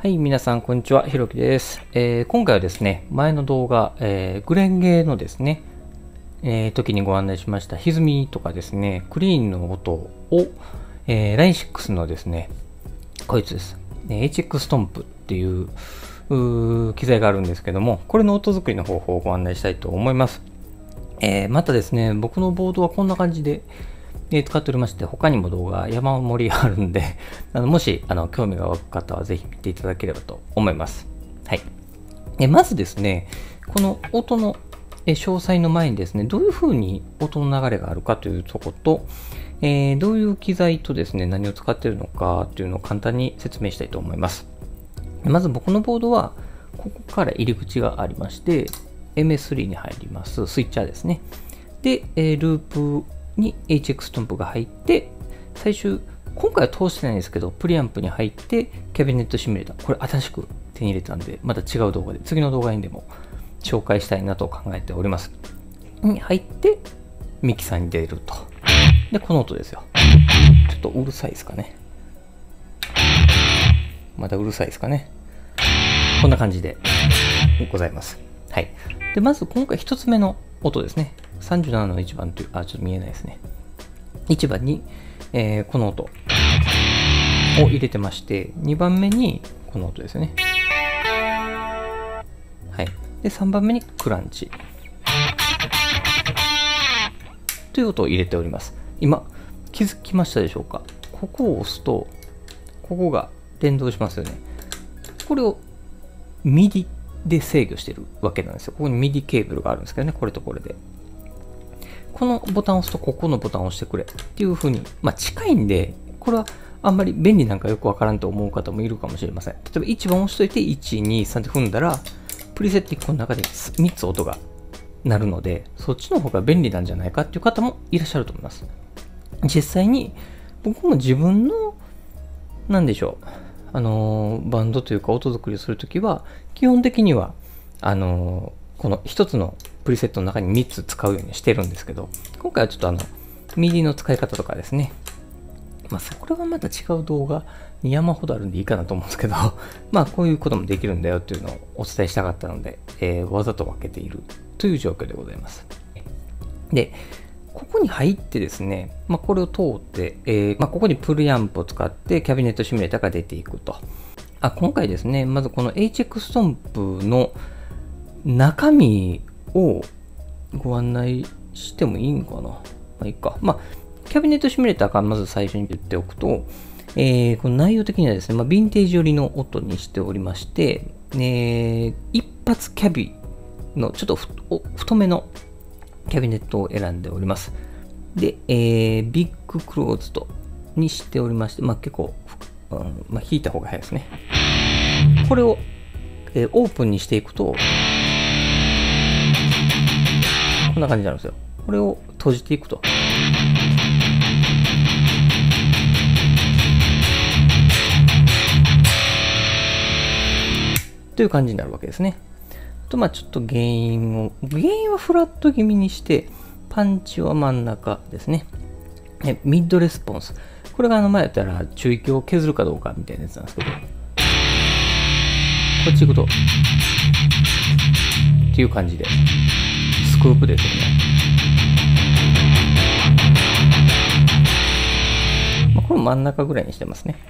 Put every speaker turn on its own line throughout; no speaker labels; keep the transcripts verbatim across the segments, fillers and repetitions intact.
はい、皆さん、こんにちは。ひろきです。えー今回はですね、前の動画、えーグレンゲーのですね、えー時にご案内しました歪みとかですね、クリーンの音を、えー、ラインシックス のですね、こいつです。えー エイチエックス トンプっていううー機材があるんですけども、これの音作りの方法をご案内したいと思います。えーまたですね、僕のボードはこんな感じで、えー使っておりまして、他にも動画山盛りあるんで、あのもしあの興味が湧く方はぜひ見ていただければと思います。はい。えまずですね、この音のえ詳細の前にですね、どういう風に音の流れがあるかというところと、えーどういう機材とですね、何を使っているのかというのを簡単に説明したいと思います。まず僕のボードは、ここから入り口がありまして、エムエススリー に入ります、スイッチャーですね。で、えーループに エイチエックス トンプが入って、最終、今回は通してないんですけど、プリアンプに入って、キャビネットシミュレーター、これ新しく手に入れたんで、また違う動画で、次の動画にでも紹介したいなと考えております。に入って、ミキサーに出ると。で、この音ですよ。ちょっとうるさいですかね。まだうるさいですかね。こんな感じでございます。はい。で、まず今回一つ目の音ですね。さんじゅうななのいちばんという、あ、ちょっと見えないですね。いちばんに、えーこの音を入れてまして、にばんめにこの音ですね。はい。で、さんばんめにクランチ。という音を入れております。今、気づきましたでしょうか？ここを押すと、ここが連動しますよね。これを ミディ で制御しているわけなんですよ。ここに ミディ ケーブルがあるんですけどね、これとこれで。このボタンを押すと、ここのボタンを押してくれっていう風に、まあ近いんで、これはあんまり便利なんかよくわからんと思う方もいるかもしれません。例えばいちばん押しといて、いち、に、さんって踏んだら、プリセットいっこの中でみっつ音が鳴るので、そっちの方が便利なんじゃないかっていう方もいらっしゃると思います。実際に、僕も自分の、なんでしょう、あのー、バンドというか音作りをするときは、基本的には、あのー、この一つのプリセットの中にみっつ使うようにしてるんですけど、今回はちょっとあの、ミディ の使い方とかですね、まあ、それはまた違う動画に山ほどあるんでいいかなと思うんですけど、まあ、こういうこともできるんだよっていうのをお伝えしたかったので、えー、わざと分けているという状況でございます。で、ここに入ってですね、まあ、これを通って、えーまあ、ここにプリアンプを使ってキャビネットシミュレーターが出ていくと。あ、今回ですね、まずこの エイチエックス トンプの中身をご案内してもいいんかな。まあいいか。まあ、キャビネットシミュレーターからまず最初に言っておくと、えー、この内容的にはですね、まあ、ヴィンテージ寄りの音にしておりまして、えー、一発キャビのちょっとふ太めのキャビネットを選んでおります。で、えー、ビッグクローズドにしておりまして、まあ結構、うん、まあ引いた方が早いですね。これを、えー、オープンにしていくと、こんな感じになるんですよ。これを閉じていくと。という感じになるわけですね。あと、まあちょっと原因を、原因はフラット気味にして、パンチは真ん中ですね。ミッドレスポンス。これがあの前やったら中域を削るかどうかみたいなやつなんですけど、こっち行くと、っていう感じで、スクープですよね。まあ、これ真ん中ぐらいにしてますね。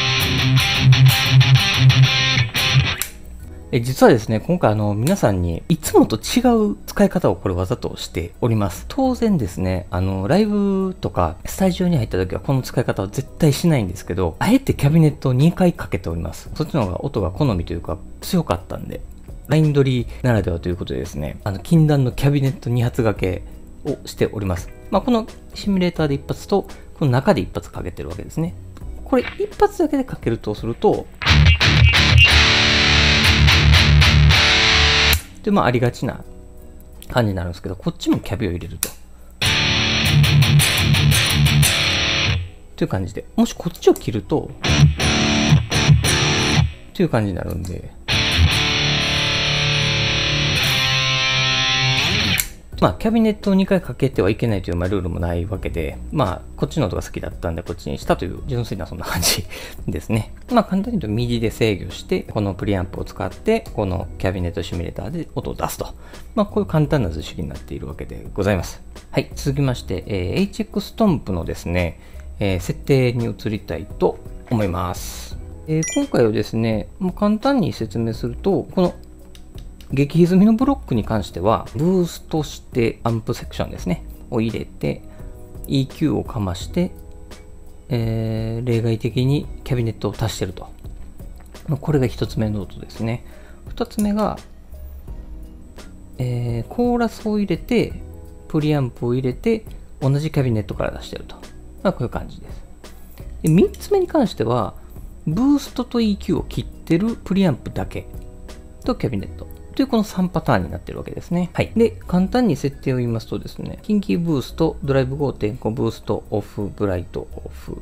え実はですね、今回あの皆さんにいつもと違う使い方をこれわざとしております。当然ですね、あのライブとかスタジオに入った時はこの使い方は絶対しないんですけど、あえてキャビネットをにかいかけております。そっちの方が音が好みというか強かったんで、ライン取りならではということでですね、あの禁断のキャビネットに発掛けをしております。まあ、このシミュレーターで一発と、この中で一発かけてるわけですね。これ一発だけでかけるとすると、で、まあ、ありがちな感じになるんですけど、こっちもキャビを入れると。という感じで、もしこっちを切ると、という感じになるんで、 まあ、キャビネットをにかいかけてはいけないという、まあ、ルールもないわけで、まあ、こっちの音が好きだったんで、こっちにしたという純粋なそんな感じですね。まあ、簡単に言うと、ミディで制御して、このプリアンプを使って、このキャビネットシミュレーターで音を出すと。まあ、こういう簡単な図式になっているわけでございます。はい、続きまして、えー、エイチエックス トンプのですね、えー、設定に移りたいと思います。えー、今回はですね、もう簡単に説明すると、この激歪みのブロックに関しては、ブーストしてアンプセクションですね、を入れて、イーキュー をかまして、えー、例外的にキャビネットを足してると。これがひとつめの音ですね。ふたつめが、えー、コーラスを入れて、プリアンプを入れて、同じキャビネットから出してると。まあ、こういう感じです。でみっつめに関しては、ブーストと イーキュー を切ってるプリアンプだけとキャビネット。というこのさんパターンになってるわけですね。はい。で、簡単に設定を言いますとですね、キンキーブースト、ドライブ ごてんご ブーストオフ、ブライトオフ。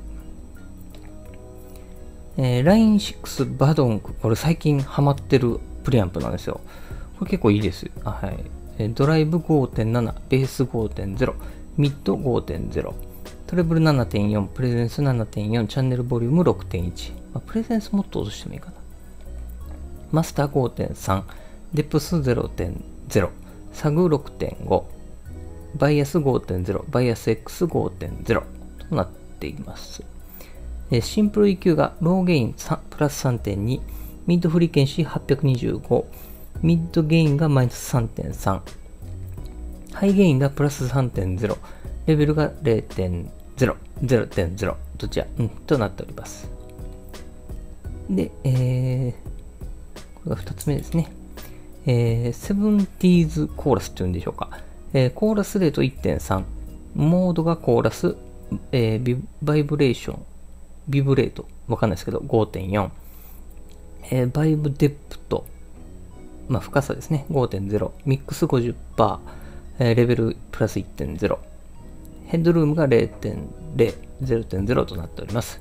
えー、ラインシックス バドンク、これ最近ハマってるプリアンプなんですよ。これ結構いいですよ。あ、はい。えー、ドライブ ごてんなな、ベース ごてんゼロ、ミッド ごてんゼロ、トレブル ななてんよん、プレゼンス ななてんよん、チャンネルボリューム ろくてんいち。まあ、プレゼンスもっと落としてもいいかな。マスター ごてんさん、デプス ゼロてんゼロ、サグ ろくてんご、バイアス ごてんゼロ、バイアス エックスごてんゼロ となっています。シンプル イーキュー がローゲインプラス さんてんに、ミッドフリーケンシーはっぴゃくにじゅうご、ミッドゲインがマイナス さんてんさん、ハイゲインがプラス さんてんゼロ、レベルが ゼロてんゼロ、ゼロてんゼロ、どちら、うん、となっております。で、えー、これがふたつめですね。えー、セブンティーズコーラスっていうんでしょうか。えー、コーラスレート いってんさん、モードがコーラス、えー、ビバイブレーション、ビブレート、わかんないですけど ごてんよん、えー、バイブデプト、まあ深さですね、ごてんゼロ、ミックス ごじゅっパーセント、えー、レベルプラス いってんゼロ、ヘッドルームが ゼロてんゼロ、ゼロてんゼロ となっております。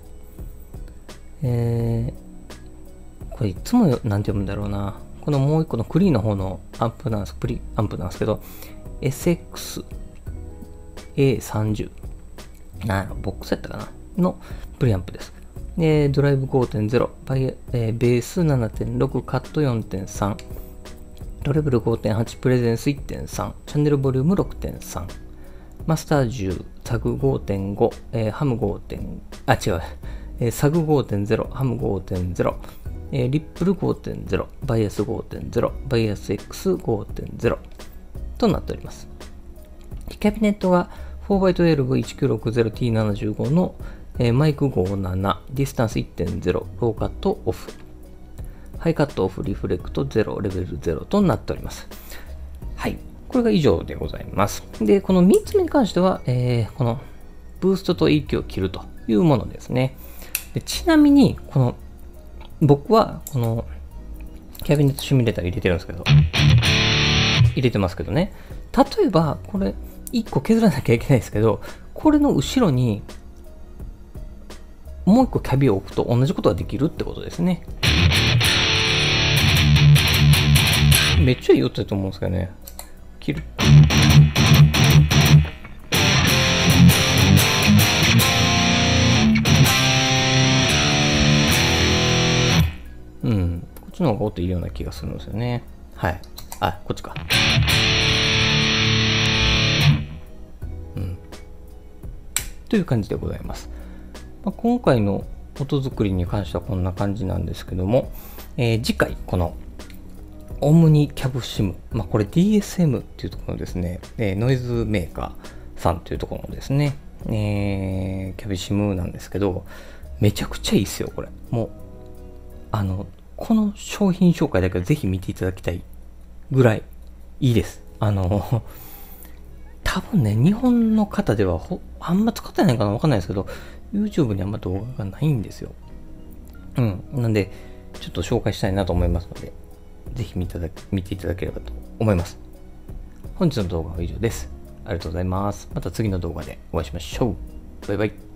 えー、これいつもなんて読むんだろうな。このもう一個のクリーンの方のアンプなんです、プリアンプなんですけど、エスエックスエーさんじゅう、なんやろ、ボックスやったかなのプリアンプです。で、ドライブ ごてんゼロ、バイえー、ベース ななてんろく、カット よんてんさん、トレブル ごてんはち、プレゼンス いってんさん、チャンネルボリューム ろくてんさん、マスターじゅう、サグ ごてんご、えー、ハム ごてん、あ、違う、えー、サグ ごてんゼロ、ハム ごてんゼロ、えー、リップル ごてんゼロ、バイアス ごてんゼロ、バイアス X ごてんゼロ となっております。キャビネットが フォーバイじゅういちきゅうろくゼロティーななじゅうご の、えー、マイクごじゅうなな、ディスタンス いってんゼロ、ローカットオフ、ハイカットオフ、リフレクトゼロ、レベルゼロとなっております。はい。これが以上でございます。で、このみっつめに関しては、えー、このブーストと イーキュー を切るというものですね。でちなみに、この僕はこのキャビネットシミュレーター入れてるんですけど、入れてますけどね。例えば、これいっこ削らなきゃいけないですけど、これの後ろにもういっこキャビを置くと同じことができるってことですね。めっちゃいい音だと思うんですけどね。切る。うん。こっちの方が音いいような気がするんですよね。はい。あ、こっちか。うん。という感じでございます。まあ、今回の音作りに関してはこんな感じなんですけども、えー、次回、このオムニキャブシム、まあ、これ ディーエスエム っていうところのですね、えー、ノイズメーカーさんというところのですね、えー、キャビシムなんですけど、めちゃくちゃいいですよ、これ。もう、あの、この商品紹介だけはぜひ見ていただきたいぐらいいいです。あの、多分ね、日本の方ではほあんま使ってないかなわかんないですけど、YouTube にあんま動画がないんですよ。うん。なんで、ちょっと紹介したいなと思いますので、ぜひ見ていただ見ていただければと思います。本日の動画は以上です。ありがとうございます。また次の動画でお会いしましょう。バイバイ。